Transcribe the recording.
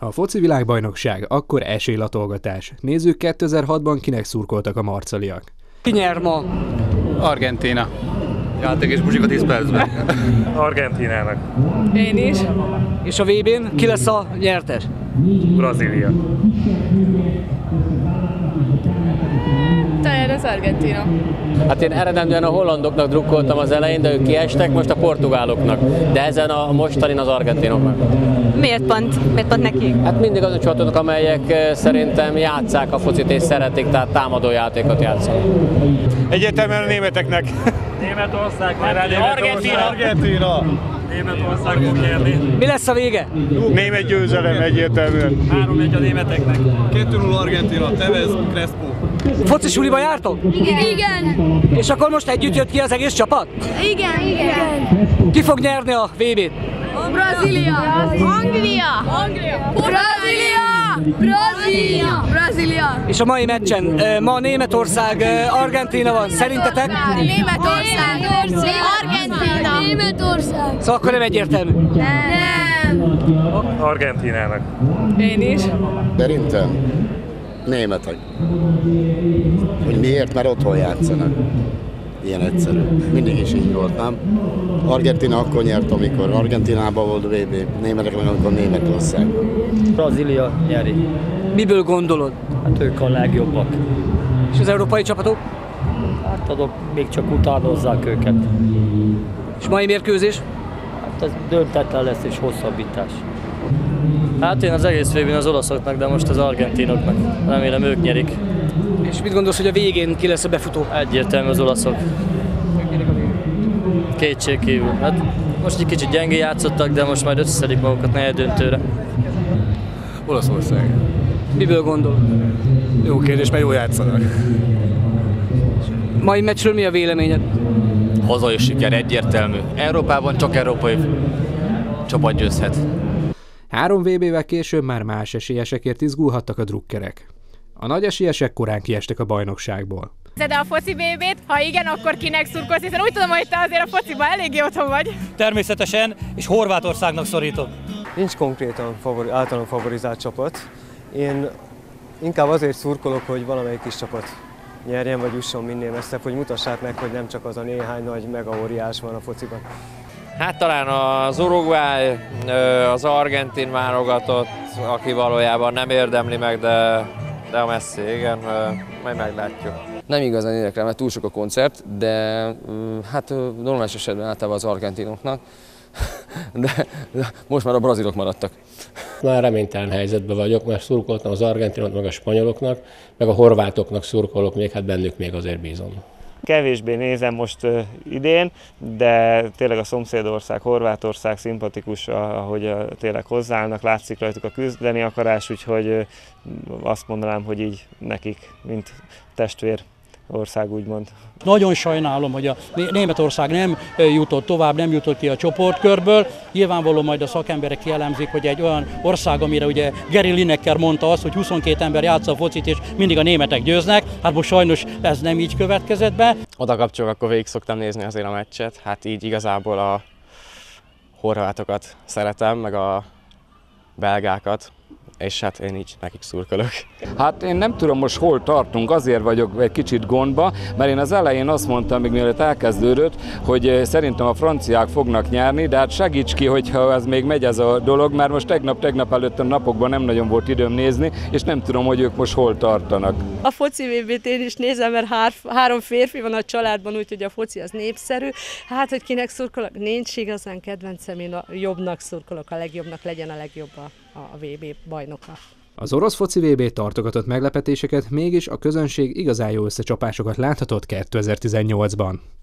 Ha a foci világbajnokság, akkor esélylatolgatás. Nézzük 2006-ban kinek szurkoltak a marcaliak. Ki nyer ma? Argentína. Játék és muzsika 10 percben. Argentínának. Én is. És a VB-n ki lesz a nyertes? Brazília. Talán az Argentína. Hát én eredendően a hollandoknak drukkoltam az elején, de ők kiestek, most a portugáloknak. De ezen a mostanin az argentinoknak. Miért pont nekik? Hát mindig azok csapatok, amelyek szerintem játsszák a focit és szeretik, tehát támadó játékot játszanak. Egyértelműen a németeknek. Németország, Argentína. Németország fog nyerni. Mi lesz a vége? Német győzelem egyértelműen. 3-1 a németeknek. 2-0 Argentína, Tevez, Crespo. Foci suliba jártok? Igen. És akkor most együtt jött ki az egész csapat? Igen. Ki fog nyerni a VB-t? Brazília. Anglia. Brazília. És a mai meccsen ma Németország, Argentína van. Szerintetek? Németország. Argentína. Németország. Szóval akkor nem egyértelmű. Nem. Argentínának. Én is. Szerintem németek. Hogy miért? Mert otthon játszanak. Ilyen egyszerű. Mindig is így volt, nem? Argentína akkor nyert, amikor Argentinában volt VB, németek meg amikor Németország. Brazília nyeri. Miből gondolod? Hát ők a legjobbak. És az európai csapatok? Hát azok még csak utánozzák őket. És mai mérkőzés? Hát ez döntetlen lesz és hosszabbítás. Hát én az egész VB-n az olaszoknak, de most az argentinoknak. Remélem ők nyerik. És mit gondolsz, hogy a végén ki lesz a befutó? Egyértelmű az olaszok. Kétségkívül. Hát most egy kicsit gyengén játszottak, de most majd összeszedik magukat negyeddöntőre. Olaszország. Miből gondol? Jó kérdés, mert jól játszanak. Mai meccsről mi a véleményed? Hazai siker egyértelmű. Európában csak európai csapat győzhet. 3 VB-vel később már más esélyesekért izgulhattak a drukkerek. A nagy esélyesek korán kiestek a bajnokságból. De a foci BB-t? Ha igen, akkor kinek szurkolsz? Hiszen úgy tudom, hogy te azért a fociban eléggé otthon vagy. Természetesen, és Horvátországnak szorítom. Nincs konkrétan általán favorizált csapat. Én inkább azért szurkolok, hogy valamelyik kis csapat nyerjen, vagy jusson minél messzebb, hogy mutassák meg, hogy nem csak az a néhány nagy megaóriás van a fociban. Hát talán az Uruguay, az argentin válogatott, aki valójában nem érdemli meg, de a Messi, igen, majd meglátjuk. Nem igazán érdekel, mert túl sok a koncert, de hát normális esetben általában az argentinoknak, de most már a brazilok maradtak. Már reménytelen helyzetben vagyok, mert szurkoltam az argentinoknak, meg a spanyoloknak, meg a horvátoknak szurkolok, még hát bennük még azért bízom. Kevésbé nézem most idén, de tényleg a szomszédország, Horvátország szimpatikus, ahogy tényleg hozzáállnak, látszik rajtuk a küzdeni akarás, úgyhogy azt mondanám, hogy így nekik, mint testvér ország úgymond. Nagyon sajnálom, hogy a Németország nem jutott tovább, nem jutott ki a csoportkörből. Nyilvánvalóan majd a szakemberek kielemzik, hogy egy olyan ország, amire ugye Gary Lineker mondta azt, hogy 22 ember játsza a focit, és mindig a németek győznek. Hát most sajnos ez nem így következett be. Oda kapcsolok, akkor végig szoktam nézni azért a meccset, hát így igazából a horvátokat szeretem, meg a belgákat. És hát én így nekik szurkolok. Hát én nem tudom most hol tartunk, azért vagyok egy kicsit gondba, mert én az elején azt mondtam, még mielőtt elkezdődött, hogy szerintem a franciák fognak nyerni, de hát segíts ki, hogyha ez még megy ez a dolog, mert most tegnap előtt a napokban nem nagyon volt időm nézni, és nem tudom, hogy ők most hol tartanak. A foci VB-t én is nézem, mert 3 férfi van a családban, úgyhogy a foci az népszerű. Hát, hogy kinek szurkolok, nincs igazán kedvencem, én a jobbnak szurkolok, a legjobbnak legyen a legjobb a VB bajnoka. Az orosz foci VB tartogatott meglepetéseket, mégis a közönség igazán jó összecsapásokat láthatott 2018-ban.